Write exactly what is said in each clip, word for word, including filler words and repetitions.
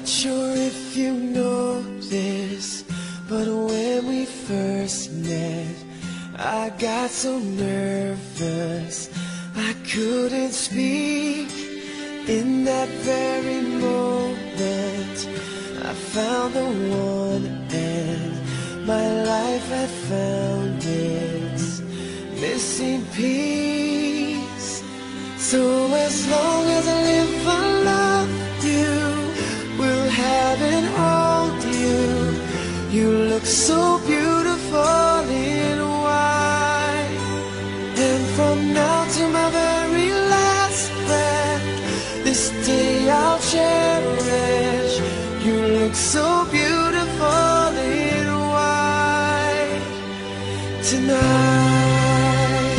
Not sure if you know this, but when we first met, I got so nervous I couldn't speak. In that very moment, I found the one, and my life had found its missing piece. So as long as I live, I love you, will have and hold you. You look so beautiful in white, and from now to my very last breath, this day I'll cherish. You look so beautiful in white tonight.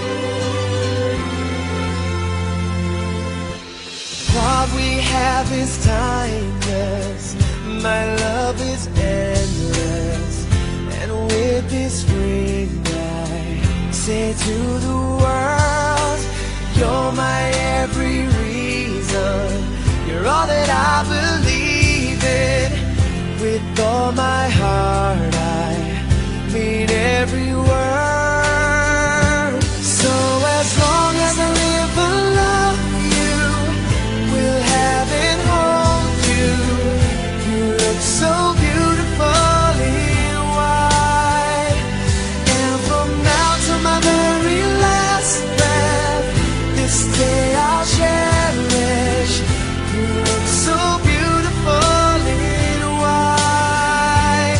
What we have is timeless, my love is endless, and with this ring I say to the world, you're my every reason, you're all that I believe in. With all my heart I mean every word. So as long as I live, I love you, will have and hold you. You look so beautiful in white, and from now to my very last breath, this day I'll cherish. You look so beautiful in white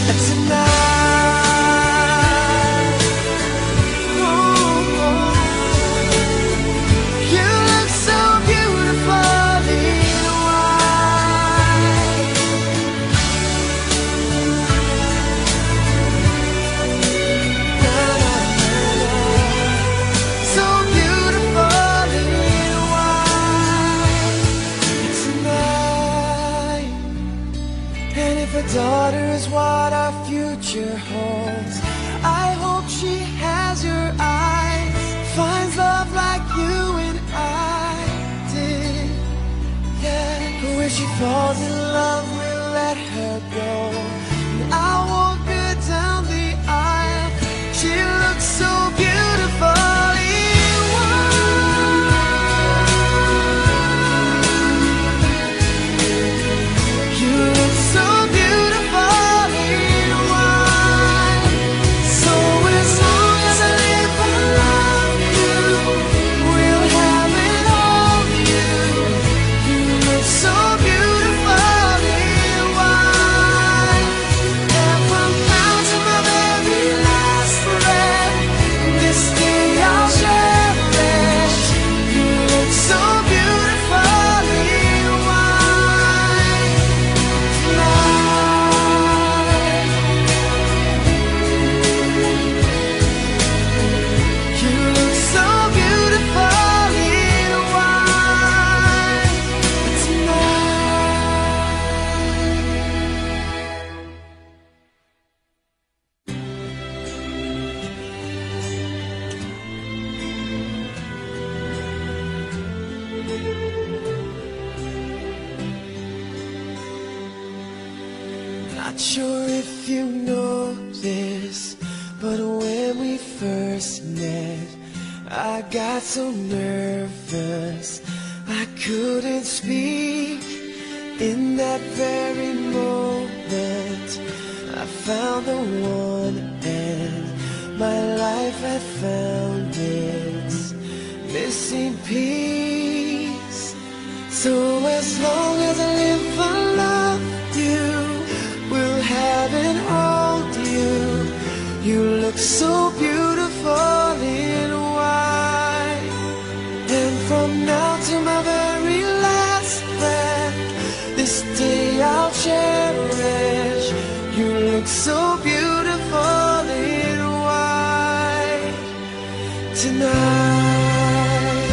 tonight. Oh, oh. You look so beautiful in white. Na, na, na, na. So beautiful in white tonight. And if a daughter is what our future holds, I hope she has your eyes, finds love like you and I did. Yeah, but when she falls in love, we'll let her go, and I walk her down the aisle. She looks so beautiful in white. You look so beautiful in white. So as long as I live, I love you, will have and hold you. You look so beautiful in white, and from now to my very last breath, this day I'll cherish. You look so beautiful in white tonight. You look so beautiful in white tonight. Not sure if you know this, but when we first met, I got so nervous I couldn't speak. In that very moment, I found the one, and my life had found its missing piece. So as long as I live, I love you, will have and hold you. You look so beautiful in white, and from now to my very last breath, this day I'll cherish. You look so beautiful in white tonight.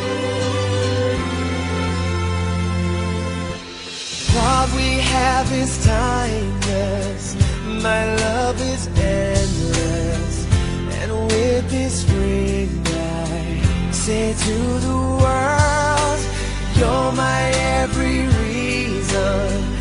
What we have is timeless, my love is endless, and with this ring I say to the world, you're my every reason,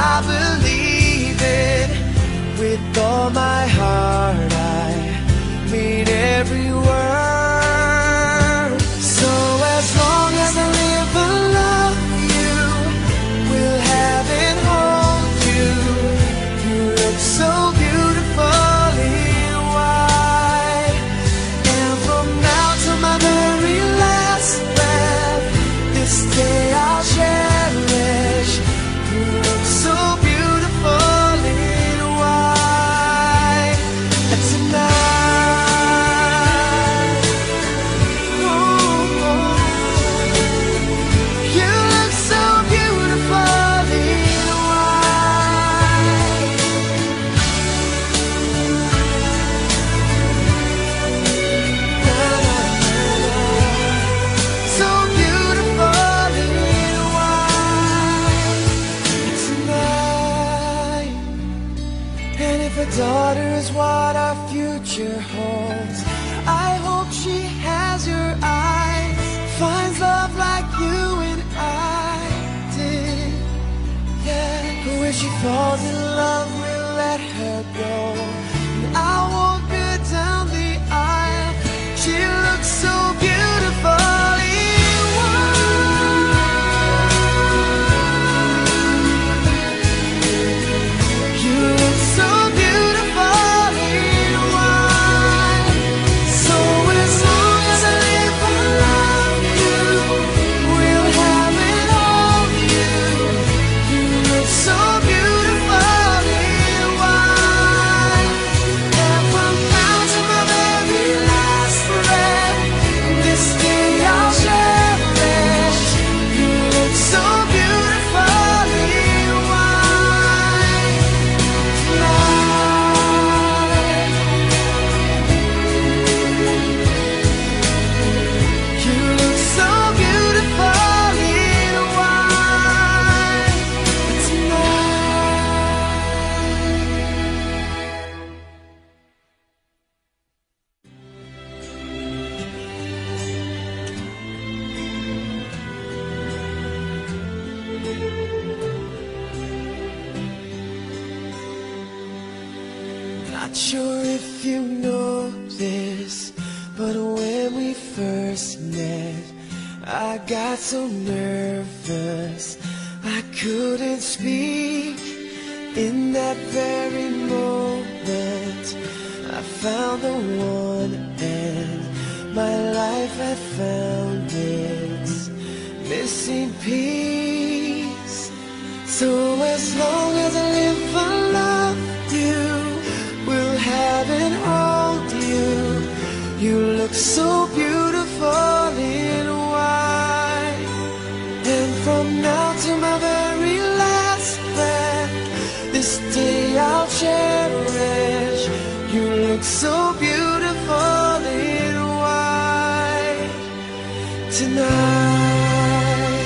I believe it. With all my heart, I mean every word. So as long as I live and love you, will have and hold you. You look so beautifully white. And from now to my very last breath, this day I'll cherish. You look so beautifully white. And tonight, oh, oh, you look so beautifully white. Na, na, na, na. So beautifully white tonight. And if a daughter is what our future holds, I hope she has your eyes, finds love like you and I did. Yeah, but when she falls in love, we'll let her go. And I walk her down the aisle. She looks so beautifully white. You look so beautifully white. So as long as I live and love you, will have and hold you. You look so beautifully white. And from now to my very last breath, this day I'll cherish. You look so beautifully white tonight. You look so beautifully white tonight. Not sure if you know this, but when we first met, I got so nervous I couldn't speak. In that very moment, I found the one, and my life had found its missing piece. So as long as I live, I love you, will have and hold you. You look so beautiful in white. And from now to my very last breath, this day I'll cherish. You look so beautiful in white tonight.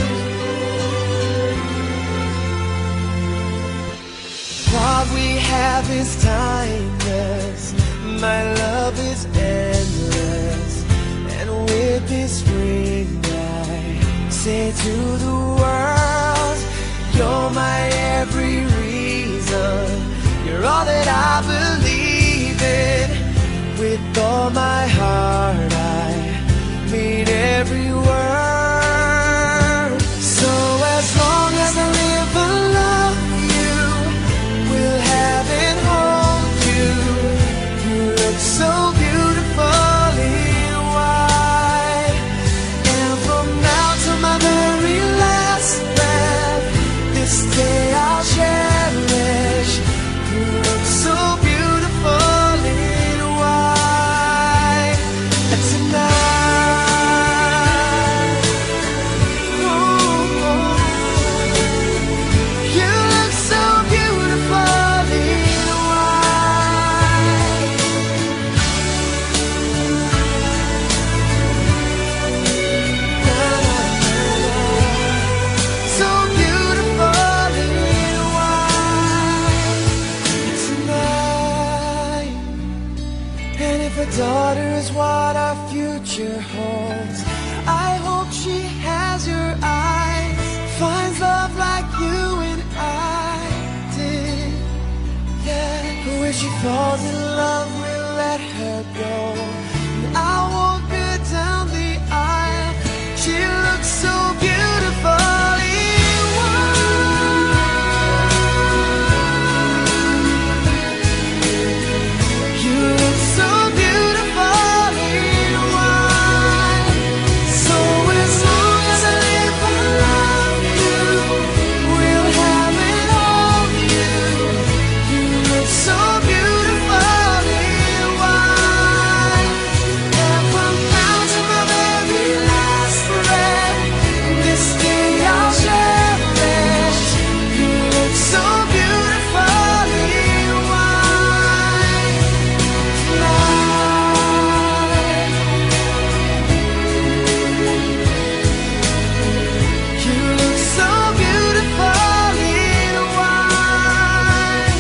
What we have is timeless. My love is endless. And with this ring I say to the world, you're my every reason. You're all that I believe in. With all my heart, I mean every word. So as long as I live and love you, will have and hold you. You look so beautifully white. And from now to my very last breath, this day I'll cherish. You look so beautifully white tonight. Oh, oh. You look so beautifully white. Na, na, na, na. So beautifully white tonight. And if a daughter is what our future holds, I hope she has your eyes, finds love like you and I she falls in love, we'll let her go. And I'll walk her down the aisle. She looks so beautiful in white. You look so beautiful in white. So as long as I live, I love you. We'll have it all, you. You look so beautiful in white. And from now to my very last breath, this day I'll cherish. You look so beautiful in white tonight. You look so beautiful in white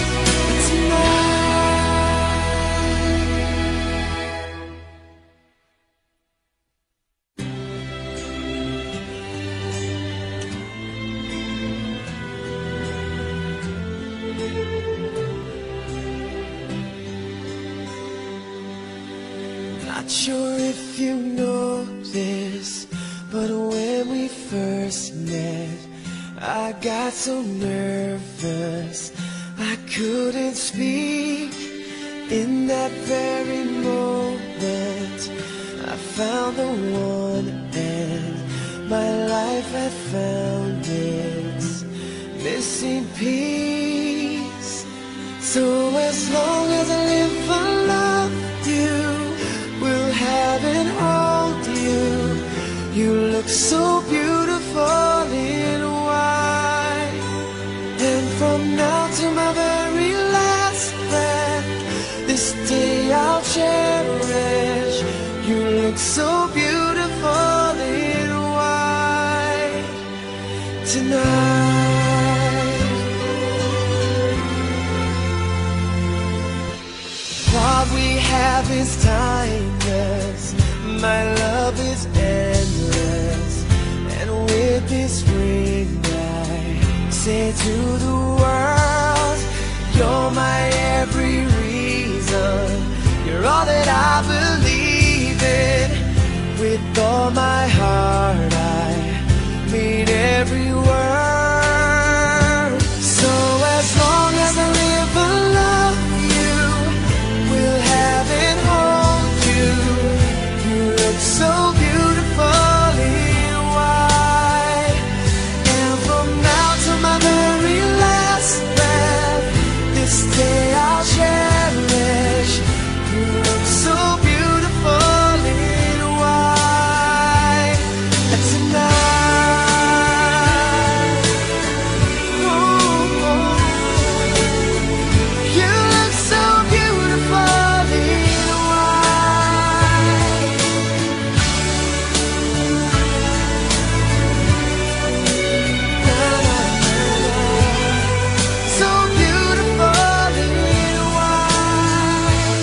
tonight. Not sure if you know this, but when we first met, I got so nervous I couldn't speak. In that very moment, I found the one, and my life had found its missing piece. So as long as I live, I love you. We'll have and hold you. You look so beautiful in white. And from now to my very last breath, this day I'll cherish. You look so beautiful in white tonight. What we have is timeless. My love is endless. And with this ring I say to the world, you're my every reason. You're all that I believe in. With all my heart I mean every word. So as long as I live, I love you. We'll have and hold you. You look so beautiful in white. And from now to my very last breath, this day I'll cherish. You look so beautiful in white tonight. Oh, oh. You look so beautiful in white. Na, na, na, na. So beautiful in white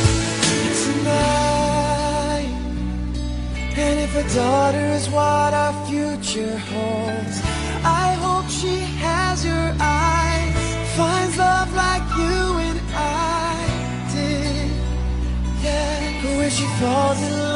tonight. And if a daughter is what our future holds, I hope she has your eyes, finds love like you and I did. Yeah, when she falls in love,